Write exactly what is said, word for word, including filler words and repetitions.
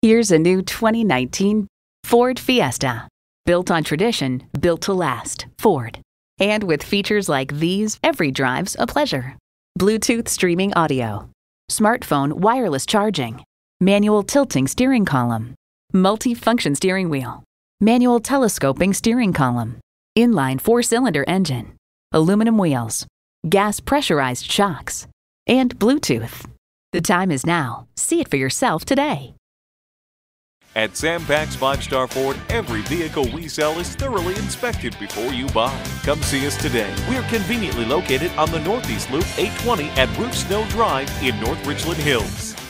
Here's a new twenty nineteen Ford Fiesta. Built on tradition, built to last. Ford. And with features like these, every drive's a pleasure. Bluetooth streaming audio, smartphone wireless charging, manual tilting steering column, multi-function steering wheel, manual telescoping steering column, inline four-cylinder engine, aluminum wheels, gas pressurized shocks, and Bluetooth. The time is now. See it for yourself today. At Sam Pack's Five Star Ford, every vehicle we sell is thoroughly inspected before you buy. Come see us today. We are conveniently located on the Northeast Loop eight twenty at Root Snow Drive in North Richland Hills.